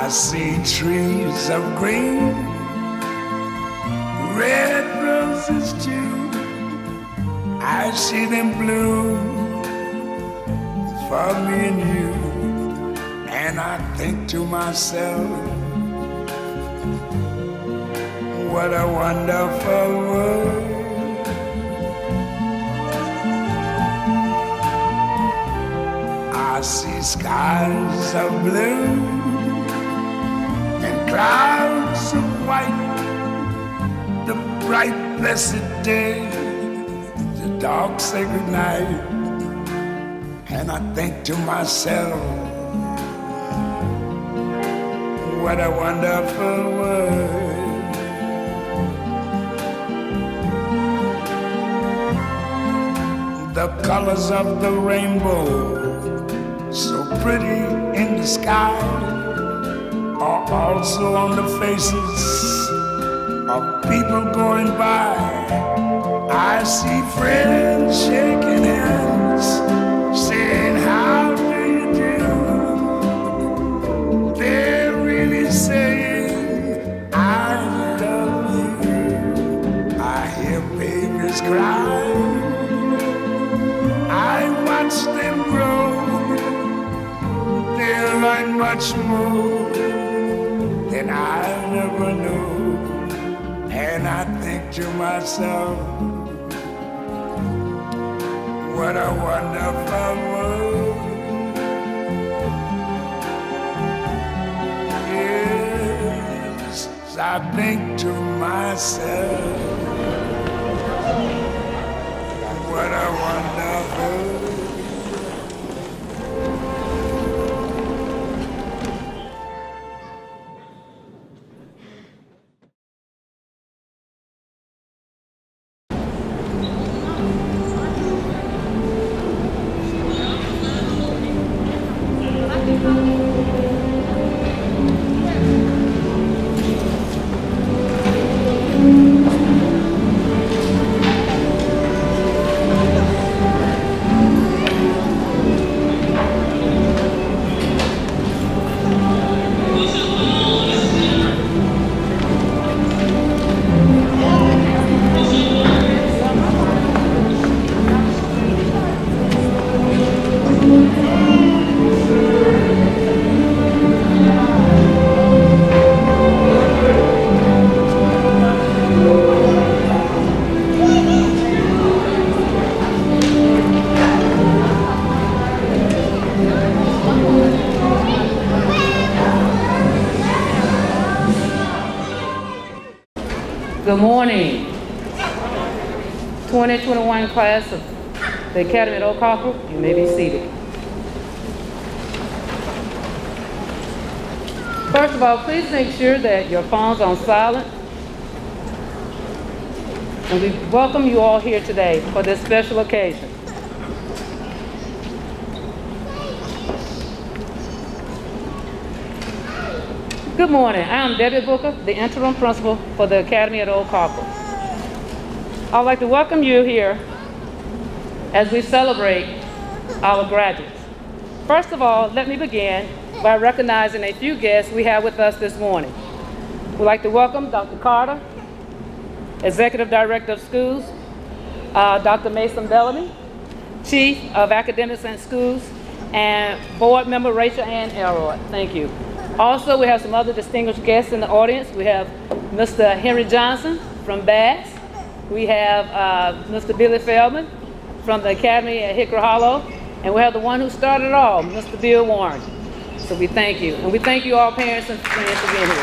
I see trees of green, red roses too. I see them bloom for me and you. And I think to myself, what a wonderful world. I see skies of blue and clouds of white, the bright blessed day, the dark sacred night. And I think to myself, what a wonderful world. The colors of the rainbow, so pretty in the sky, are also on the faces of people going by. I see friends shaking hands, saying, how do you do? They're really saying, I love you. I hear babies cry, I watch them grow. They'll learn much more than I never knew. And I think to myself, what a wonderful world. Yes, I think to myself, what a wonderful world. Good morning. 2021 class of the Academy at Old Cockrill, you may be seated. First of all, please make sure that your phone's on silent. And we welcome you all here today for this special occasion. Good morning. I am Debbie Booker, the interim principal for the Academy at Old Cockrill. I'd like to welcome you here as we celebrate our graduates. First of all, let me begin by recognizing a few guests we have with us this morning. We'd like to welcome Dr. Carter, Executive Director of Schools, Dr. Mason Bellamy, Chief of Academics and Schools, and Board Member Rachel Ann Elroy. Thank you. Also, we have some other distinguished guests in the audience. We have Mr. Henry Johnson from Bass. We have Mr. Billy Feldman from the Academy at Hickory Hollow. And we have the one who started it all, Mr. Bill Warren. So we thank you. And we thank you all parents and friends for being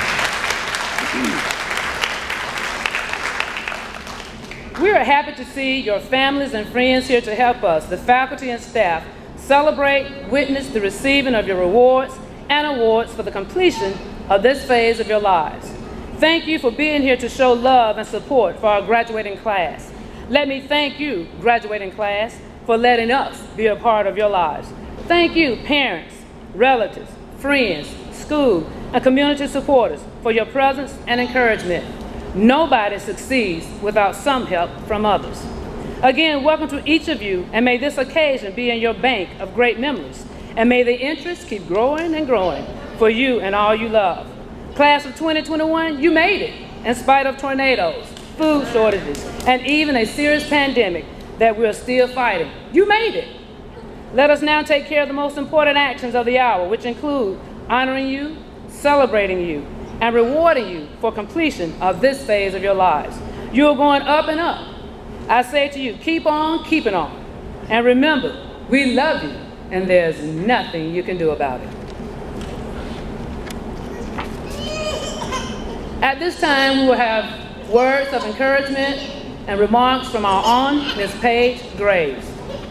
here. We are happy to see your families and friends here to help us, the faculty and staff, celebrate, witness the receiving of your rewards and awards for the completion of this phase of your lives. Thank you for being here to show love and support for our graduating class. Let me thank you, graduating class, for letting us be a part of your lives. Thank you, parents, relatives, friends, school, and community supporters for your presence and encouragement. Nobody succeeds without some help from others. Again, welcome to each of you, and may this occasion be in your bank of great memories. And may the interest keep growing and growing. for you and all you love. Class of 2021, you made it in spite of tornadoes, food shortages, and even a serious pandemic that we're still fighting. You made it. Let us now take care of the most important actions of the hour, which include honoring you, celebrating you, and rewarding you for completion of this phase of your lives. You are going up and up. I say to you, keep on keeping on. And remember, we love you, and there's nothing you can do about it. At this time, we will have words of encouragement and remarks from our own Ms. Paige Graves.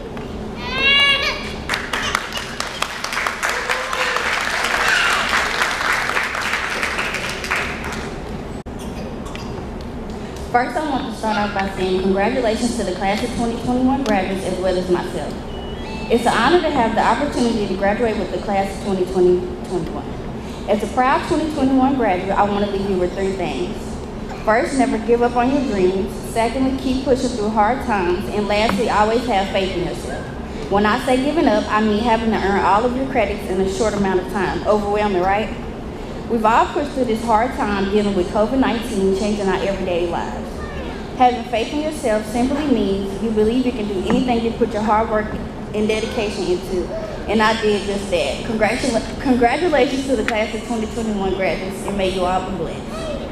First, I want to start off by saying congratulations to the class of 2021 graduates as well as myself. It's an honor to have the opportunity to graduate with the class of 2021. As a proud 2021 graduate, I want to leave you with 3 things. First, never give up on your dreams. Secondly, keep pushing through hard times. And lastly, always have faith in yourself. When I say giving up, I mean having to earn all of your credits in a short amount of time. Overwhelming, right? We've all pushed through this hard time dealing with COVID-19 changing our everyday lives. Having faith in yourself simply means you believe you can do anything you put your hard work and dedication into, and I did just that. Congratulations to the class of 2021 graduates, and may you all be blessed.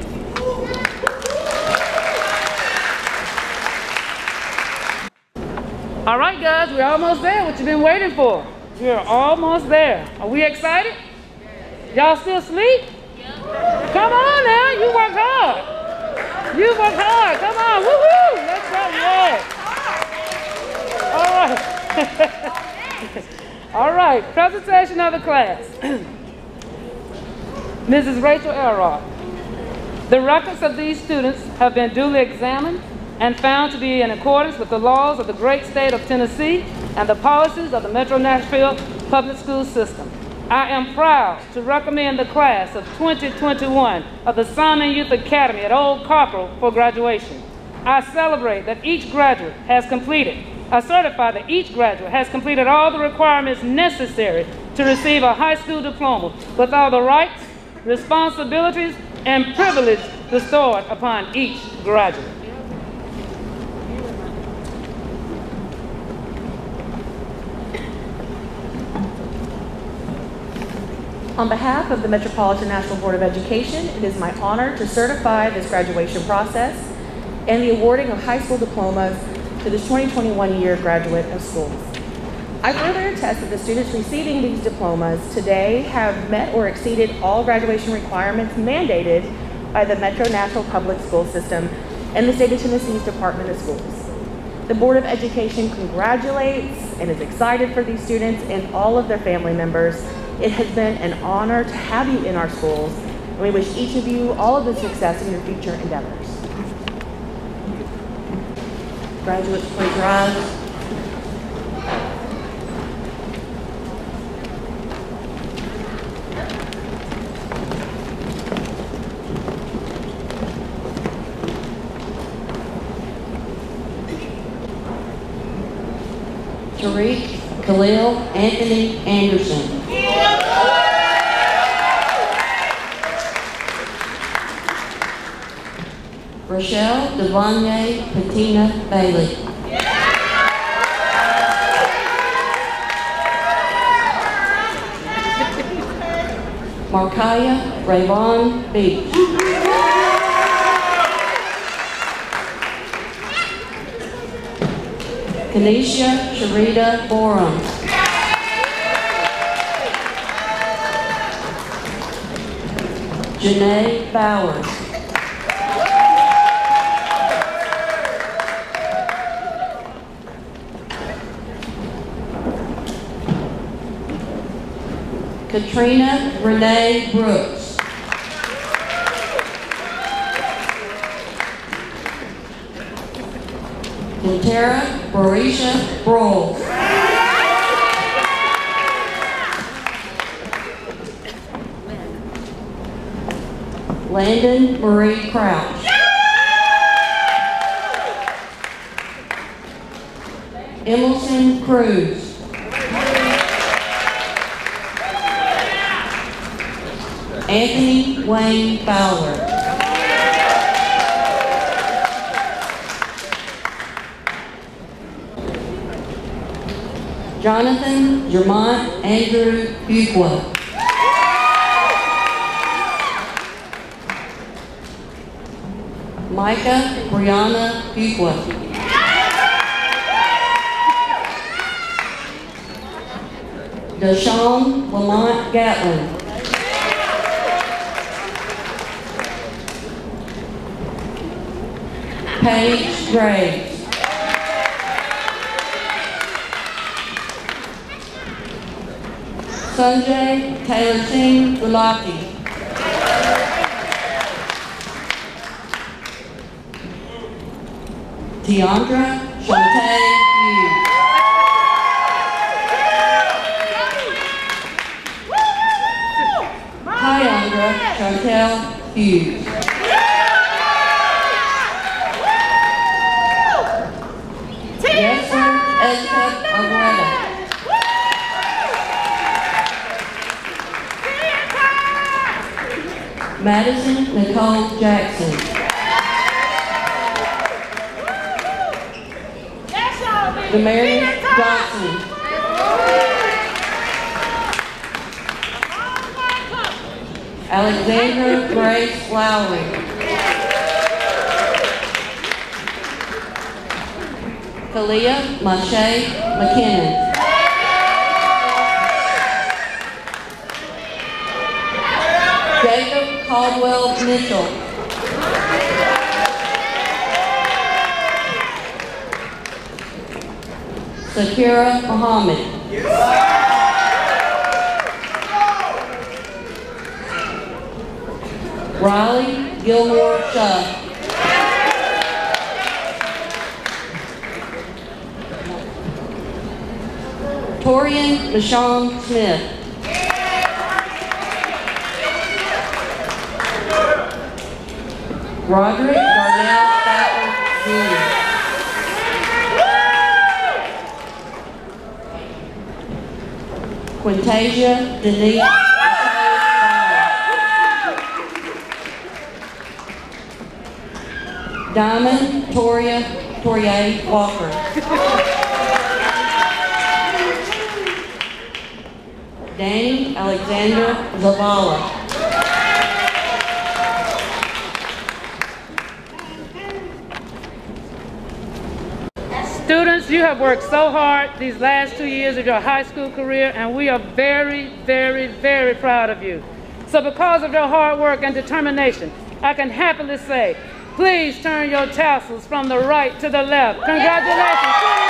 All right, guys, we're almost there. What you've been waiting for? We're almost there. Are we excited? Y'all still asleep? Come on now, you work hard. You work hard. Come on, woohoo! Let's go, yeah. All right. All right, presentation of the class. Mrs. Rachel Elrod. The records of these students have been duly examined and found to be in accordance with the laws of the great state of Tennessee and the policies of the Metro Nashville public school system. I am proud to recommend the class of 2021 of the Simon Youth Academy at Old Cockrill for graduation. I celebrate that each graduate has completed, I certify that each graduate has completed all the requirements necessary to receive a high school diploma with all the rights, responsibilities, and privileges bestowed upon each graduate. On behalf of the Metropolitan National Board of Education, it is my honor to certify this graduation process and the awarding of high school diplomas to the 2021 year graduate of schools. I further attest that the students receiving these diplomas today have met or exceeded all graduation requirements mandated by the Metro Nashville Public School System and the State of Tennessee's Department of Schools. The Board of Education congratulates and is excited for these students and all of their family members. It has been an honor to have you in our schools, and we wish each of you all of the success in your future endeavors. Graduates, please rise. Tariq Khalil Anthony Anderson. Rochelle Devonye Patina Bailey. Markiah Rayvon Beach. Kanisha Sharita Borum. Janae Bowers. Katrina Renee Brooks. Kintara Barisha Broll. Landon Marie Crouch. Emerson Cruz. Anthony Wayne Fowler. Jonathan Jermont Andrew Fuqua. Micah Brianna Fuqua. Deshaun Lamont Gatlin. Paige Graves. Sanjay Taylor Singh Gulati. Tiandra Shantae Hughes. Tiandra Chantel Hughes. Yesler Ezra Agueda. Madison Nicole Jackson. Demarius Johnson. Alexandra Grace Lowry. Kalia Mache McKinnon. Jacob Caldwell Mitchell. Sakira Muhammad. Riley Gilmore Shuff. Torian Michonne Smith. Roderick Darnell Statler Jr. Quintasia Denise Diamond Toria Walker. Danny Alexander Zavala. Students, you have worked so hard these last 2 years of your high school career, and we are very, very, very proud of you. So because of your hard work and determination, I can happily say, please turn your tassels from the right to the left. Congratulations.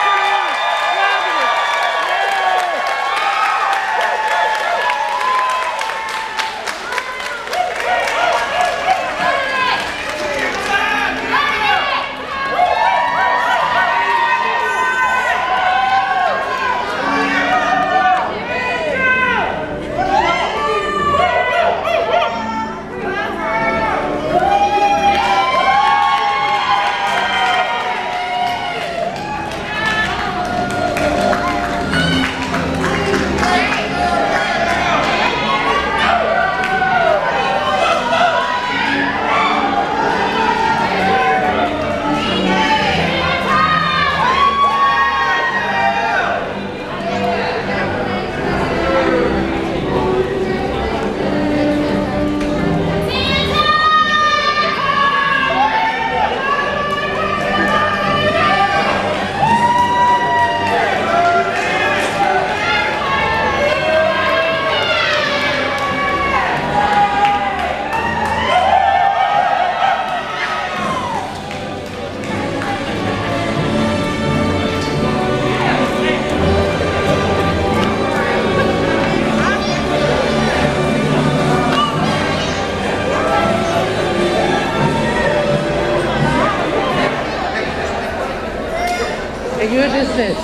You're dismissed.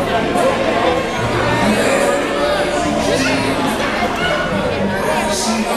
See